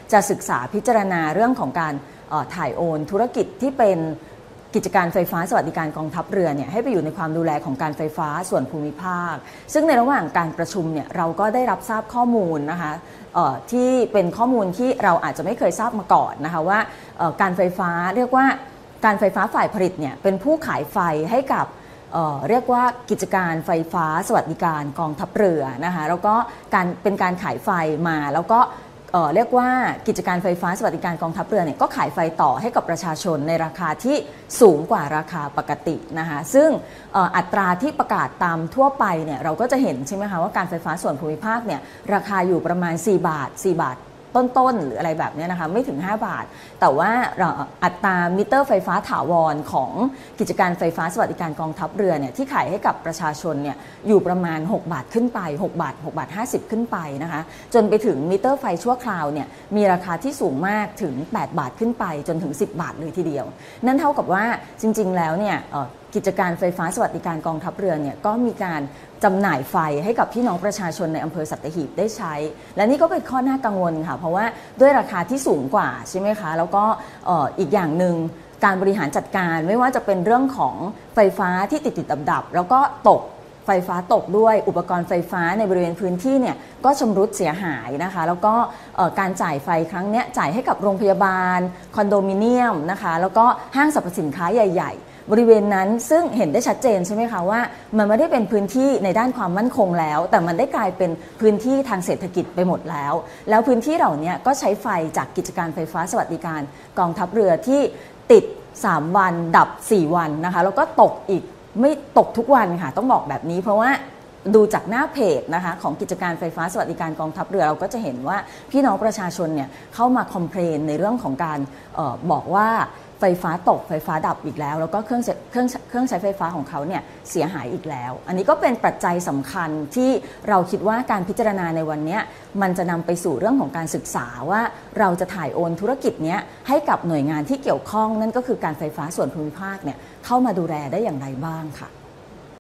จะศึกษาพิจารณาเรื่องของการถ่ายโอนธุรกิจที่เป็นกิจการไฟฟ้าสวัสดิการกองทัพเรือเนี่ยให้ไปอยู่ในความดูแลของการไฟฟ้าส่วนภูมิภาคซึ่งในระหว่างการประชุมเนี่ยเราก็ได้รับทราบข้อมูลนะคะที่เป็นข้อมูลที่เราอาจจะไม่เคยทราบมาก่อนนะคะว่าการไฟฟ้าเรียกว่าการไฟฟ้าฝ่ายผลิตเนี่ยเป็นผู้ขายไฟให้กับเรียกว่ากิจการไฟฟ้าสวัสดิการกองทัพเรือนะคะแล้วก็เป็นการขายไฟมาแล้วก็เรียกว่ากิจการไฟฟ้าสวัสดิการกองทัพเรือเนี่ยก็ขายไฟต่อให้กับประชาชนในราคาที่สูงกว่าราคาปกตินะคะซึ่งอัตราที่ประกาศตามทั่วไปเนี่ยเราก็จะเห็นใช่ไหมคะว่าการไฟฟ้าส่วนภูมิภาคเนี่ยราคาอยู่ประมาณ4 บาทต้นหรืออะไรแบบนี้นะคะไม่ถึง5 บาทแต่ว่าอัตรามิเตอร์ไฟฟ้าถาวรของกิจการไฟฟ้าสวัสดิการกองทัพเรือเนี่ยที่ขายให้กับประชาชนเนี่ยอยู่ประมาณ6 บาทขึ้นไป6 บาท50ขึ้นไปนะคะจนไปถึงมิเตอร์ไฟชั่วคราวเนี่ยมีราคาที่สูงมากถึง8 บาทขึ้นไปจนถึง10 บาทเลยทีเดียวนั่นเท่ากับว่าจริงๆแล้วเนี่ยกิจการไฟฟ้าสวัสดิการกองทัพเรือเนี่ยก็มีการจำหน่ายไฟให้กับพี่น้องประชาชนในอำเภอสัตหีบได้ใช้และนี่ก็เป็นข้อน่ากังวลค่ะเพราะว่าด้วยราคาที่สูงกว่าใช่ไหมคะแล้วก็อีกอย่างหนึ่งการบริหารจัดการไม่ว่าจะเป็นเรื่องของไฟฟ้าที่ติดดับแล้วก็ตกไฟฟ้าตกด้วยอุปกรณ์ไฟฟ้าในบริเวณพื้นที่เนี่ยก็ชำรุดเสียหายนะคะแล้วก็การจ่ายไฟครั้งนี้จ่ายให้กับโรงพยาบาลคอนโดมิเนียมนะคะแล้วก็ห้างสรรพสินค้าใหญ่ๆบริเวณนั้นซึ่งเห็นได้ชัดเจนใช่ไหมคะว่ามันไม่ได้เป็นพื้นที่ในด้านความมั่นคงแล้วแต่มันได้กลายเป็นพื้นที่ทางเศรษฐกิจไปหมดแล้วพื้นที่เหล่านี้ก็ใช้ไฟจากกิจการไฟฟ้าสวัสดิการกองทัพเรือที่ติด3 วันดับ4 วันนะคะแล้วก็ตกอีกไม่ตกทุกวันค่ะต้องบอกแบบนี้เพราะว่าดูจากหน้าเพจนะคะของกิจการไฟฟ้าสวัสดิการกองทัพเรือเราก็จะเห็นว่าพี่น้องประชาชนเนี่ยเข้ามาคอมเพลนในเรื่องของการบอกว่าไฟฟ้าตกไฟฟ้าดับอีกแล้วแล้วก็เครื่องใช้ไฟฟ้าของเขาเนี่ยเสียหายอีกแล้วอันนี้ก็เป็นปัจจัยสำคัญที่เราคิดว่าการพิจารณาในวันนี้มันจะนำไปสู่เรื่องของการศึกษาว่าเราจะถ่ายโอนธุรกิจนี้ให้กับหน่วยงานที่เกี่ยวข้องนั่นก็คือการไฟฟ้าส่วนภูมิภาคเนี่ยเข้ามาดูแลได้อย่างไรบ้างค่ะ